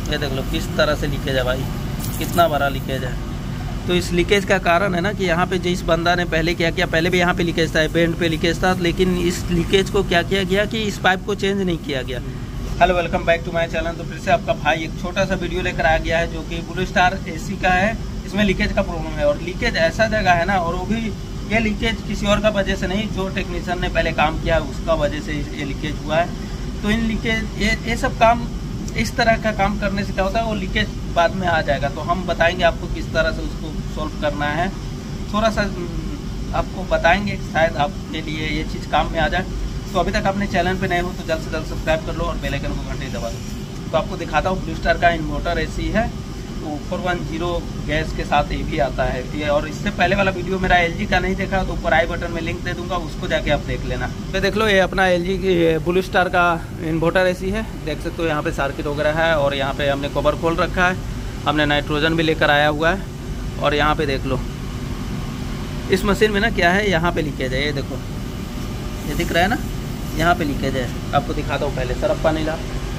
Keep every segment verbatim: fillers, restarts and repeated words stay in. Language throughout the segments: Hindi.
ये देख लो किस तरह से लीकेज है भाई, कितना बड़ा लीकेज है। तो इस लीकेज का कारण है ना कि यहाँ पे जिस बंदा ने पहले क्या किया, पहले भी यहाँ पे लीकेज था, बेंड पे लीकेज था, लेकिन इस लीकेज को क्या किया गया कि इस पाइप को चेंज नहीं किया गया। Hello, welcome back to my channel. तो फिर से आपका भाई एक छोटा सा वीडियो लेकर आ गया है जो कि ब्लू स्टार एसी का है। इसमें लीकेज का प्रॉब्लम है और लीकेज ऐसा जगह है ना, और वो भी ये लीकेज किसी और का वजह से नहीं, जो टेक्नीशियन ने पहले काम किया उसका वजह से ये लीकेज हुआ है। तो इन लीकेज ये ये सब काम, इस तरह का काम करने से क्या होता है, वो लीकेज बाद में आ जाएगा। तो हम बताएंगे आपको किस तरह से उसको सॉल्व करना है, थोड़ा सा आपको बताएंगे, शायद आपके लिए ये चीज़ काम में आ जाए। तो अभी तक आपने चैनल पे नए हो तो जल्द से जल्द सब्सक्राइब कर लो और बेल आइकन को घंटे दबा दो। तो आपको दिखाता हूँ, ब्लू स्टार का इन्वर्टर एसी है, तो फोर वन जीरो गैस के साथ ये भी आता है ये। और इससे पहले वाला वीडियो मेरा एलजी का नहीं देखा तो ऊपर आई बटन में लिंक दे दूंगा, उसको जाके आप देख लेना। तो देख लो, ये अपना एलजी की ब्लू स्टार का इन्वर्टर एसी है, देख सकते हो। यहाँ पे सर्किट वगैरह है और यहाँ पे हमने कवर खोल रखा है, हमने नाइट्रोजन भी लेकर आया हुआ है। और यहाँ पे देख लो, इस मशीन में ना क्या है, यहाँ पे लीकेज है, ये देखो, ये दिख रहा है ना, यहाँ पे लीकेज है। आपको दिखाता हूँ, पहले सरफ पानी ला,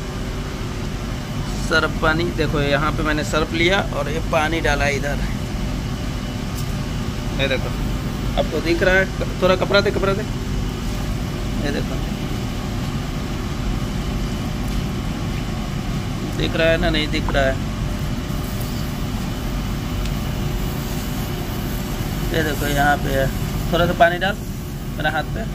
सरफ पानी देखो, यहाँ पे मैंने सरफ लिया और ये पानी डाला इधर, ये देखो, आपको दिख रहा है। थोड़ा कपड़ा दे, कपड़ा दे, ये देखो, दिख रहा है ना, नहीं दिख रहा है, ये देखो यहाँ पे है। थोड़ा सा पानी डाल मेरा हाथ पे,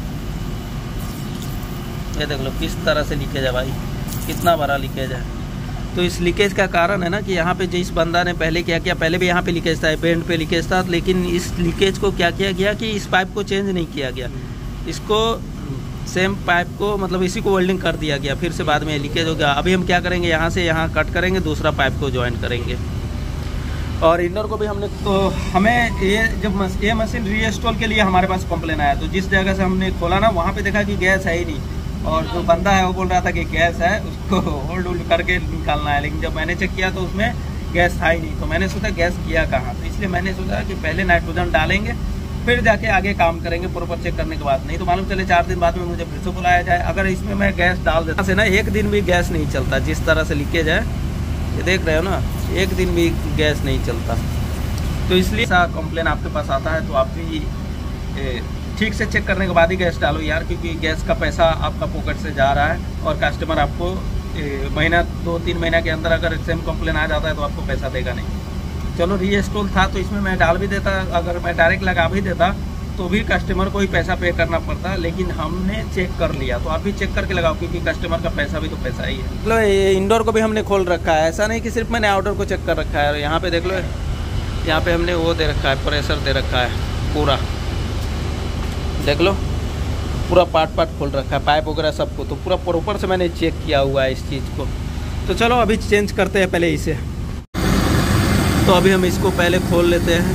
ये देख लो किस तरह से लीकेज है भाई, कितना बड़ा लीकेज है। तो इस लीकेज का कारण है ना कि यहाँ पे जिस बंदा ने पहले क्या किया, पहले भी यहाँ पे लीकेज था, बेंड पे लीकेज था, लेकिन इस लीकेज को क्या किया गया कि इस पाइप को चेंज नहीं किया गया। इसको सेम पाइप को मतलब इसी को वेल्डिंग कर दिया गया, फिर से बाद में लीकेज हो गया। अभी हम क्या करेंगे, यहाँ से यहाँ कट करेंगे, दूसरा पाइप को ज्वाइन करेंगे। और इनर को भी हमने, तो हमें ये जब मस, ये मशीन रीइंस्टॉल के लिए हमारे पास कंप्लेन आया, तो जिस जगह से हमने खोला ना, वहाँ पे देखा कि गैस है ही नहीं। और जो बंदा है वो बोल रहा था कि गैस है, उसको होल्ड होल्ड करके निकालना है, लेकिन जब मैंने चेक किया तो उसमें गैस था ही नहीं। तो मैंने सोचा गैस किया कहाँ, तो इसलिए मैंने सोचा कि पहले नाइट्रोजन डालेंगे, फिर जाके आगे काम करेंगे प्रॉपर चेक करने के बाद। नहीं तो मालूम चले चार दिन बाद में मुझे फिर से बुलाया जाए। अगर इसमें मैं गैस डाल देता से ना, एक दिन भी गैस नहीं चलता। जिस तरह से लीकेज है, ये देख रहे हो ना, एक दिन भी गैस नहीं चलता। तो इसलिए ऐसा कंप्लेन आपके पास आता है तो आप भी ठीक से चेक करने के बाद ही गैस डालो यार, क्योंकि गैस का पैसा आपका पॉकेट से जा रहा है और कस्टमर आपको ए, महीना दो तीन महीना के अंदर अगर सेम कंप्लेन आ जाता है तो आपको पैसा देगा नहीं। चलो रीइंस्टॉल था तो इसमें मैं डाल भी देता, अगर मैं डायरेक्ट लगा भी देता तो भी कस्टमर को ही पैसा पे करना पड़ता, लेकिन हमने चेक कर लिया। तो आप भी चेक करके लगाओ, क्योंकि कस्टमर का पैसा भी तो पैसा ही है। मतलब ये इंडोर को भी हमने खोल रखा है, ऐसा नहीं कि सिर्फ मैंने आउटडोर को चेक कर रखा है। और यहाँ पे देख लो, यहाँ पे हमने वो दे रखा है, प्रेशर दे रखा है पूरा, देख लो पूरा पार्ट पार्ट खोल रखा है, पाइप वगैरह सबको, तो पूरा प्रॉपर से मैंने चेक किया हुआ है इस चीज़ को। तो चलो अभी चेंज करते हैं पहले इसे। तो अभी हम इसको पहले खोल लेते हैं।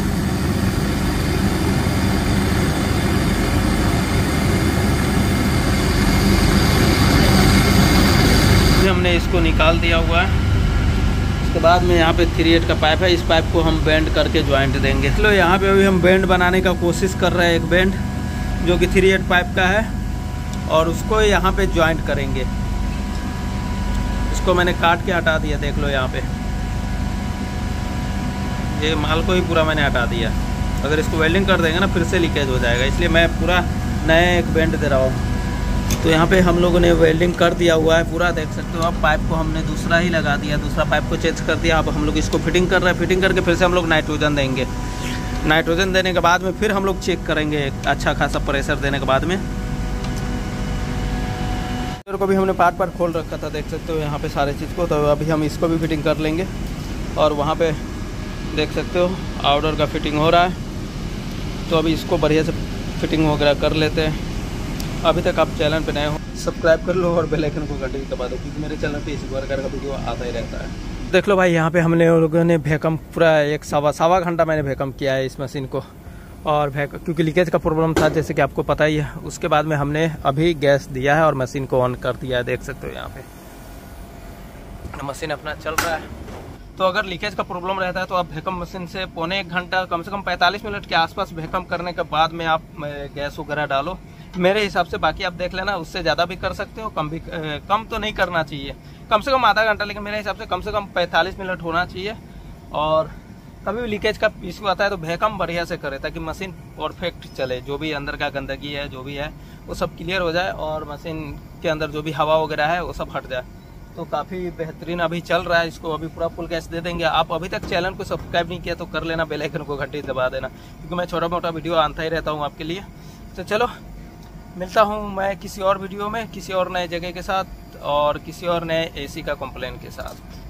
हमने इसको निकाल दिया हुआ है। उसके बाद में यहाँ पे थ्री एट का पाइप है, इस पाइप को हम बेंड करके ज्वाइंट देंगे। चलो यहाँ पे अभी हम बेंड बनाने का कोशिश कर रहे हैं, एक बेंड जो कि थ्री एट पाइप का है, और उसको यहाँ पे ज्वाइंट करेंगे। इसको मैंने काट के हटा दिया, देख लो यहाँ पे ये माल को ही पूरा मैंने हटा दिया। अगर इसको वेल्डिंग कर देंगे ना, फिर से लीकेज हो जाएगा, इसलिए मैं पूरा नया एक बेंड दे रहा हूँ। तो यहाँ पे हम लोगों ने वेल्डिंग कर दिया हुआ है पूरा, देख सकते हो। अब पाइप को हमने दूसरा ही लगा दिया, दूसरा पाइप को चेंज कर दिया। अब हम लोग इसको फिटिंग कर रहे हैं, फिटिंग करके फिर से हम लोग नाइट्रोजन देंगे। नाइट्रोजन देने के बाद में फिर हम लोग चेक करेंगे, अच्छा खासा प्रेशर देने के बाद में। को भी हमने पार्ट पार्ट खोल रखा था, देख सकते हो यहाँ पे सारे चीज़ को। तो अभी हम इसको भी फिटिंग कर लेंगे। और वहाँ पे देख सकते हो आउटडोर का फिटिंग हो रहा है, तो अभी इसको बढ़िया से फिटिंग वगैरह कर लेते हैं। अभी तक आप चैनल पे नए हो, सब्सक्राइब कर लो और बेल आइकन को घंटे दबा दो, क्योंकि मेरे चैनल पे इसी प्रकार का वीडियो आता ही रहता है। देख लो भाई, यहाँ पे हमने लोगों ने वैक्यूम पूरा एक सवा सवा घंटा मैंने वैक्यूम किया है इस मशीन को। और क्योंकि लीकेज का प्रॉब्लम था, जैसे कि आपको पता ही है। उसके बाद में हमने अभी गैस दिया है और मशीन को ऑन कर दिया है, देख सकते हो यहाँ पे मशीन अपना चल रहा है। तो अगर लीकेज का प्रॉब्लम रहता है तो आप वैक्यूम मशीन से पौने एक घंटा, कम से कम पैंतालीस मिनट के आसपास वैक्यूम करने के बाद में आप गैस वगैरह डालो, मेरे हिसाब से। बाकी आप देख लेना, उससे ज़्यादा भी कर सकते हो, कम भी, कम तो नहीं करना चाहिए, कम से कम आधा घंटा, लेकिन मेरे हिसाब से कम से कम पैंतालीस मिनट होना चाहिए। और कभी भी लीकेज का इशू आता है तो भैकम बढ़िया से करे, ताकि मशीन परफेक्ट चले, जो भी अंदर का गंदगी है जो भी है वो सब क्लियर हो जाए और मशीन के अंदर जो भी हवा वगैरह है वो सब हट जाए। तो काफ़ी बेहतरीन अभी चल रहा है, इसको अभी पूरा फुल गैस दे देंगे। आप अभी तक चैनल को सब्सक्राइब नहीं किया तो कर लेना, बेल आइकन को घंटी दबा देना, क्योंकि मैं छोटा मोटा वीडियो आता ही रहता हूँ आपके लिए। तो चलो मिलता हूँ मैं किसी और वीडियो में, किसी और नए जगह के साथ और किसी और नए एसी का कंप्लेन के साथ।